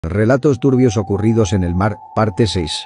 Relatos turbios ocurridos en el mar, parte 6.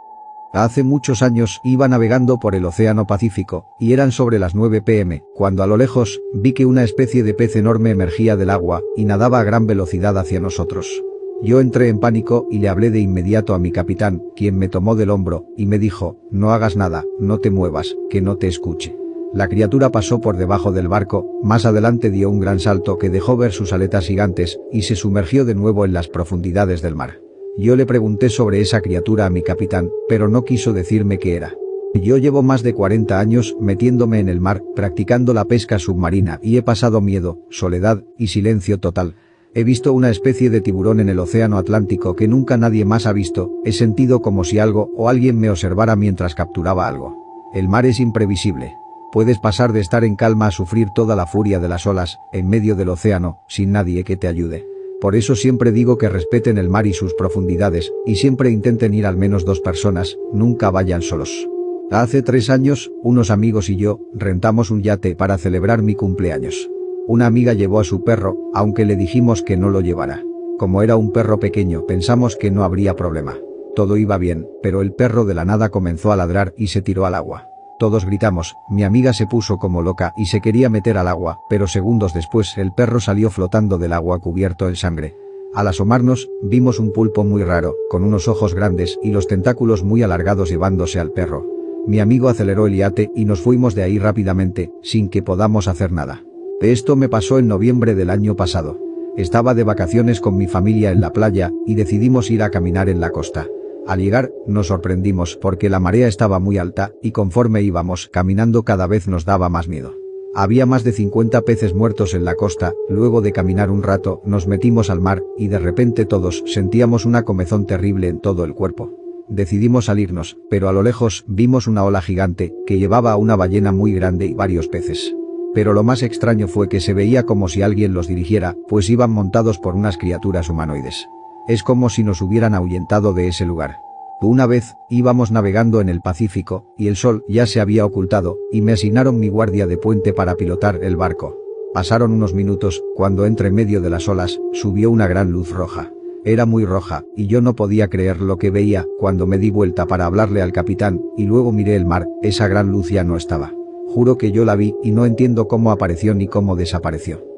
Hace muchos años iba navegando por el Océano Pacífico, y eran sobre las 9 p.m, cuando a lo lejos vi que una especie de pez enorme emergía del agua y nadaba a gran velocidad hacia nosotros. Yo entré en pánico y le hablé de inmediato a mi capitán, quien me tomó del hombro y me dijo: no hagas nada, no te muevas, que no te escuche. La criatura pasó por debajo del barco, más adelante dio un gran salto que dejó ver sus aletas gigantes y se sumergió de nuevo en las profundidades del mar. Yo le pregunté sobre esa criatura a mi capitán, pero no quiso decirme qué era. Yo llevo más de 40 años metiéndome en el mar, practicando la pesca submarina y he pasado miedo, soledad y silencio total. He visto una especie de tiburón en el océano Atlántico que nunca nadie más ha visto, he sentido como si algo o alguien me observara mientras capturaba algo. El mar es imprevisible. Puedes pasar de estar en calma a sufrir toda la furia de las olas, en medio del océano, sin nadie que te ayude. Por eso siempre digo que respeten el mar y sus profundidades, y siempre intenten ir al menos 2 personas, nunca vayan solos. Hace 3 años, unos amigos y yo, rentamos un yate para celebrar mi cumpleaños. Una amiga llevó a su perro, aunque le dijimos que no lo llevara. Como era un perro pequeño, pensamos que no habría problema. Todo iba bien, pero el perro de la nada comenzó a ladrar y se tiró al agua. Todos gritamos, mi amiga se puso como loca y se quería meter al agua, pero segundos después el perro salió flotando del agua cubierto en sangre. Al asomarnos, vimos un pulpo muy raro, con unos ojos grandes y los tentáculos muy alargados llevándose al perro. Mi amigo aceleró el yate y nos fuimos de ahí rápidamente, sin que podamos hacer nada. Esto me pasó en noviembre del año pasado. Estaba de vacaciones con mi familia en la playa y decidimos ir a caminar en la costa. Al llegar, nos sorprendimos porque la marea estaba muy alta y conforme íbamos caminando cada vez nos daba más miedo. Había más de 50 peces muertos en la costa. Luego de caminar un rato, nos metimos al mar y de repente todos sentíamos una comezón terrible en todo el cuerpo. Decidimos salirnos, pero a lo lejos vimos una ola gigante que llevaba a una ballena muy grande y varios peces. Pero lo más extraño fue que se veía como si alguien los dirigiera, pues iban montados por unas criaturas humanoides. Es como si nos hubieran ahuyentado de ese lugar. Una vez, íbamos navegando en el Pacífico, y el sol ya se había ocultado, y me asignaron mi guardia de puente para pilotar el barco. Pasaron unos minutos, cuando entre medio de las olas, subió una gran luz roja. Era muy roja, y yo no podía creer lo que veía, cuando me di vuelta para hablarle al capitán, y luego miré el mar, esa gran luz ya no estaba. Juro que yo la vi y no entiendo cómo apareció ni cómo desapareció.